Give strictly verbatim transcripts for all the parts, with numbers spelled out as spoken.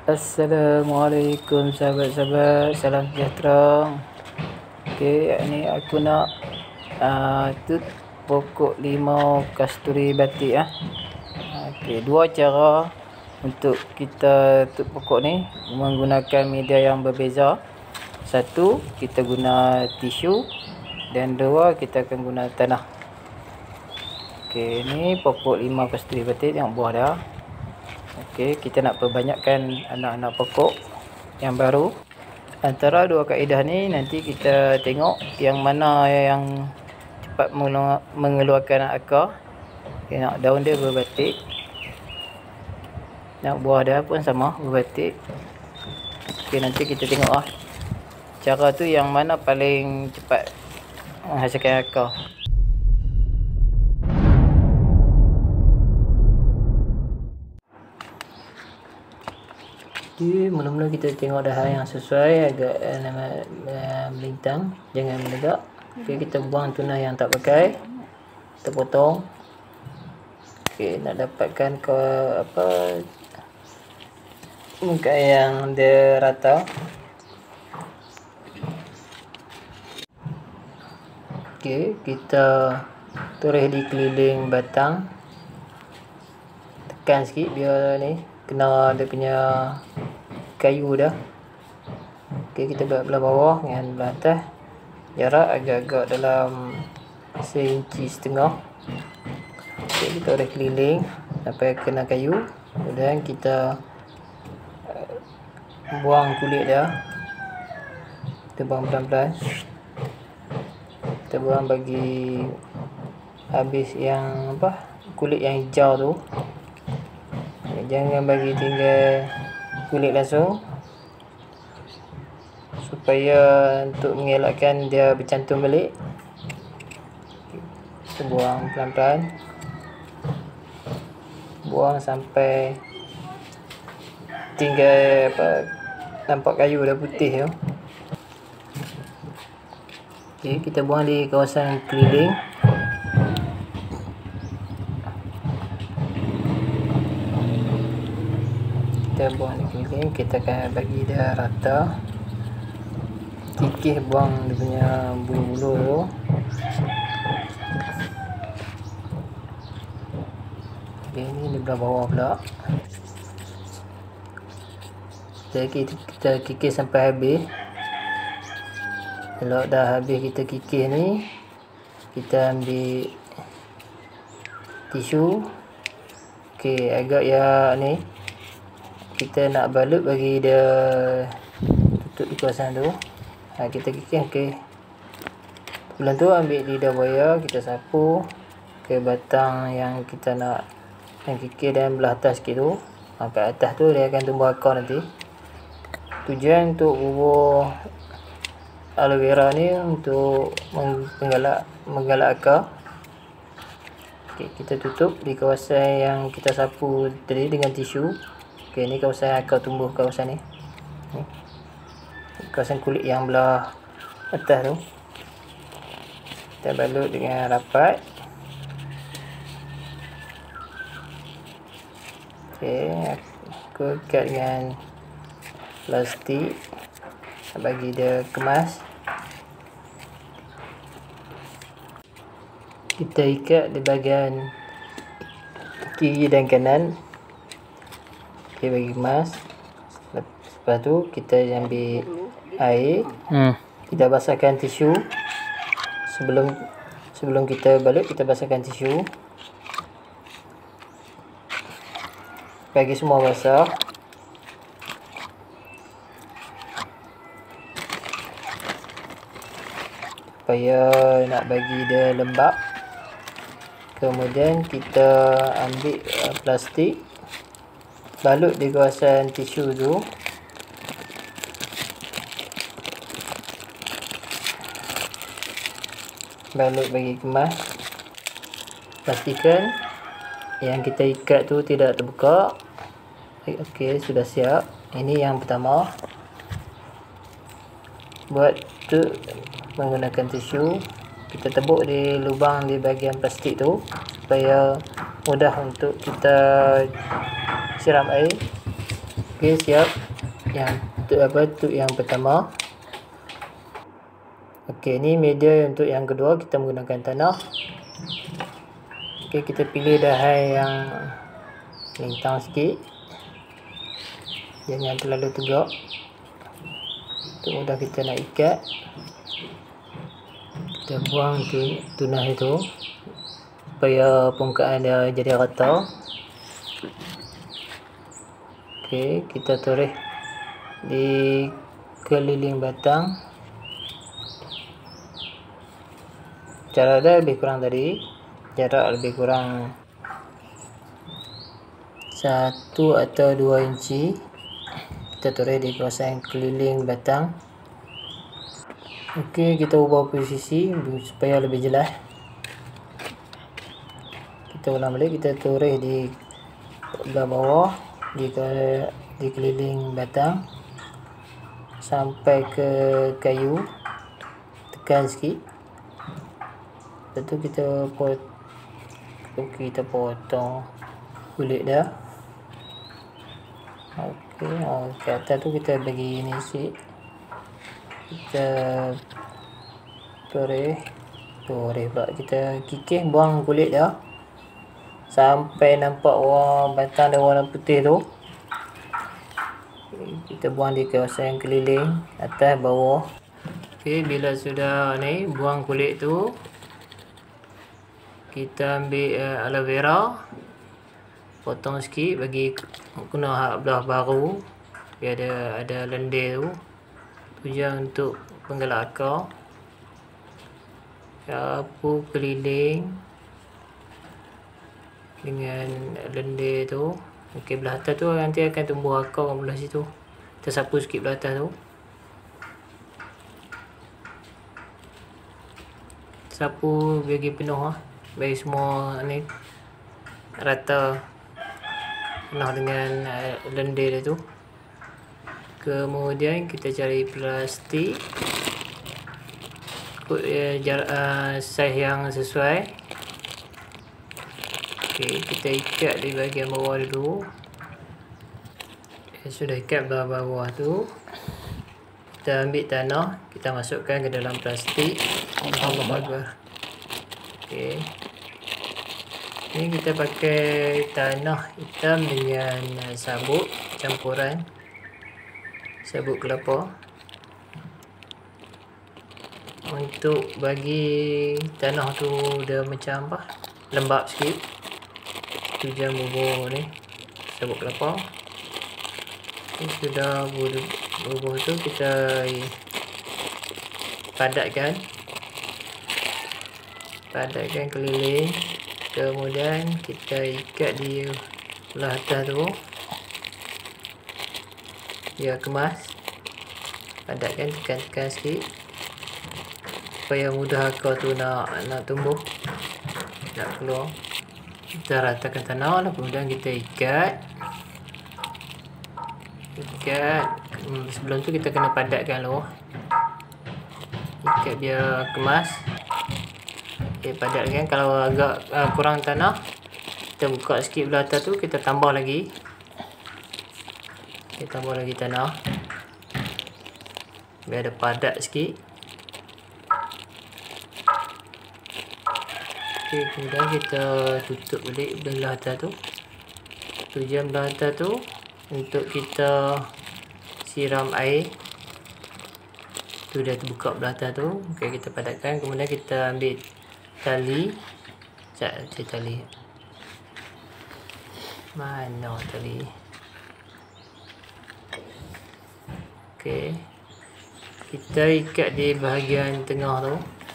Assalamualaikum sahabat-sahabat, salam sejahtera. Okey, ni aku nak uh, tu pokok limau kasturi batik ah. Okey, dua cara untuk kita tutup pokok ni menggunakan media yang berbeza. Satu, kita guna tisu, dan dua, kita akan guna tanah. Okey, ni pokok limau kasturi batik, tengok buah dia. Okey, kita nak perbanyakkan anak-anak pokok yang baru. Antara dua kaedah ni nanti kita tengok yang mana yang cepat mengeluarkan akar. Okay, nak daun dia berbatik, nak buah dia pun sama berbatik. Okey, nanti kita tengok lah cara tu yang mana paling cepat menghasilkan akar. Jadi mula-mula kita tengok dah yang sesuai, agak uh, melintang, jangan menegak. Okey, kita buang tunai yang tak pakai, kita potong. Okey, nak dapatkan ke apa muka yang dia rata. Okey, kita toreh di keliling batang, tekan sikit biar ni kena dia punya kayu dah. Okey, kita buat belah bawah dengan belah atas, jarak agak-agak dalam seinci setengah. Okey, kita boleh keliling sampai kena kayu, kemudian kita uh, buang kulit dia. Kita buang pelan-pelan, kita buang bagi habis yang apa, kulit yang hijau tu. Jangan bagi tinggal kulit langsung, supaya untuk mengelakkan dia bercantum balik. Kita buang pelan-pelan, buang sampai tinggal apa, nampak kayu dah putih tu. Okay, kita buang di kawasan keliling. Kita buang di keliling, kita akan bagi dia rata. Kikis buang dia punya bulu-bulu tu. Okay, ni di belah bawah pula. Jadi kita kikis sampai habis. Kalau dah habis kita kikis ni, kita ambil tisu. Okey, agak ya ni kita nak balut bagi dia tutup di kawasan tu. Ha, kita kikis. Okey, sebelum tu ambil lidah buaya, kita sapu ke batang yang kita nak yang kikis dan belah atas sikit tu. Ha, kat atas tu dia akan tumbuh akar nanti. Tujuan untuk bubuh aloe vera ni untuk menggalak menggalak akar. Okey, kita tutup di kawasan yang kita sapu tadi dengan tisu. Okey, ni kawasan akar tumbuh, kawasan ni. Ni kawasan kulit yang belah atas tu. Kita balut dengan rapat. Okey, aku ikat dengan plastik bagi dia kemas. Kita ikat di bahagian kiri dan kanan. Okey, bagi kemas. Lepas tu kita ambil air, hmm. kita basahkan tisu. Sebelum sebelum kita balut, kita basahkan tisu. Bagi semua basah. Supaya nak bagi dia lembap. Kemudian kita ambil uh, plastik, balut di kawasan tisu tu. Balut bagi kemas. Pastikan yang kita ikat tu tidak terbuka. Okey, sudah siap. Ini yang pertama. Buat tu menggunakan tisu, kita tebuk di lubang di bahagian plastik tu supaya mudah untuk kita siram air. Ok, Okey, siap. Yang untuk apa? Untuk yang pertama. Okey, ni media untuk yang kedua, kita menggunakan tanah. Okey, kita pilih dahan yang lintang sikit. Jangan terlalu tegak. Untuk mudah kita nak ikat. Kita buang tunas itu supaya permukaan dia jadi rata. Okey, kita toreh di keliling batang. Jarak dia lebih kurang tadi, jarak lebih kurang satu atau dua inci. Kita toreh di kawasan keliling batang. Okey, kita ubah posisi supaya lebih jelas. Kita ulang balik, kita toreh di belah bawah di di keliling batang sampai ke kayu. Tekan sikit. Lepas tu kita pot okay, kita potong kulit dia. Okey, oh, ke atas tu kita bagi ni sikit. Kita toreh toreh pula, kita kikis, buang kulit dia sampai nampak warna batang dia warna putih tu. Kita buang di kawasan keliling atas bawah. Okey, bila sudah ni buang kulit tu, kita ambil uh, aloe vera, potong sikit, bagi guna belah baru biar ada ada lendir tu. Tujuan untuk penggalak akar. Sapu keliling dengan lendir tu. Okey, belah atas tu nanti akan tumbuh akar belah situ. Kita sapu sikit belah atas tu. Sapu bagi penuh lah. Bagi semua ni rata, penuh dengan uh, lendir dia tu. Kemudian kita cari plastik ikut uh, jarak uh, saiz yang sesuai. Okey, kita ikat di bahagian bawah dulu. Okay, sudah ikat belah bawah tu, kita ambil tanah, kita masukkan ke dalam plastik. Alhamdulillah. Okey, ni kita pakai tanah hitam dengan sabut campuran sabut kelapa untuk bagi tanah tu dia macam apa, lembap sikit. Tujuan bubur ni sabut kelapa. Okay, sudah bubur tu kita padatkan padatkan keliling. Kemudian kita ikat di belah atas tu, dia kemas, padatkan, tekan-tekan sikit supaya mudah akar tu nak nak tumbuh, nak keluar. Kita ratakan tanah, kemudian kita ikat ikat hmm, sebelum tu kita kena padatkan dulu, ikat dia kemas. Okay, padatkan. Kalau agak uh, kurang tanah, kita buka sikit belah atas tu, kita tambah lagi. Kita tambah lagi tanah biar ada padat sikit. Okay, kemudian kita tutup balik belah atas tu. Tujuan belah atas tu untuk kita siram air. Tu dah terbuka belah atas tu. Okay, kita padatkan. Kemudian kita ambil tali. Sekejap, cari tali. Mana tali? Okey. Kita ikat di bahagian tengah tu.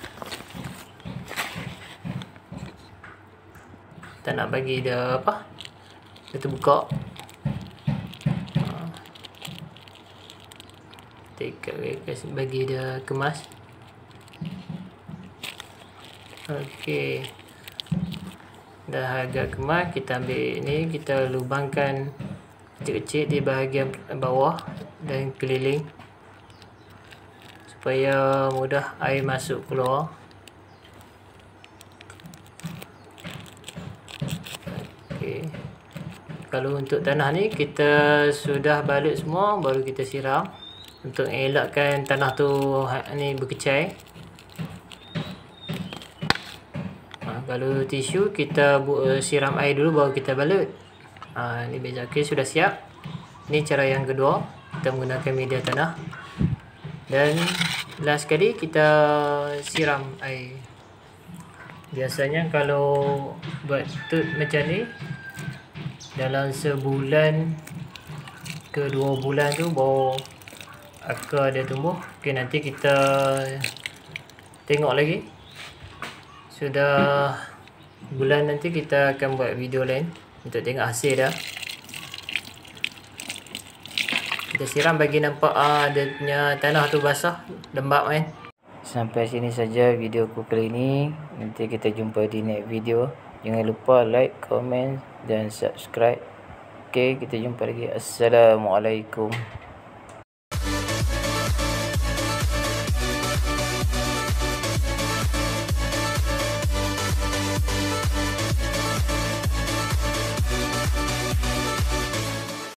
Kita nak bagi dia apa? Dia terbuka. Kita ikat bagi dia kemas. Okey. Dah agak kemas, kita ambil ni, kita lubangkan kecil-kecil di bahagian bawah dan keliling supaya mudah air masuk keluar. Okey. kalau untuk tanah ni kita sudah balut semua, baru kita siram untuk elakkan tanah tu ni berkecai. Ha, kalau tisu kita siram air dulu baru kita balut. Ha, ni beg jakit sudah siap. Ni cara yang kedua, kita menggunakan media tanah. Dan last sekali kita siram air. Biasanya kalau buat tut macam ni, dalam sebulan ke dua bulan tu baru akar dia tumbuh. Okay, nanti kita tengok lagi. Sudah bulan nanti kita akan buat video lain untuk tengok hasil dah. Kita siram bagi nampak uh, dia punya tanah tu basah, lembap kan. Sampai sini saja video aku kali ini. Nanti kita jumpa di next video. Jangan lupa like, komen dan subscribe. Okay, kita jumpa lagi. Assalamualaikum.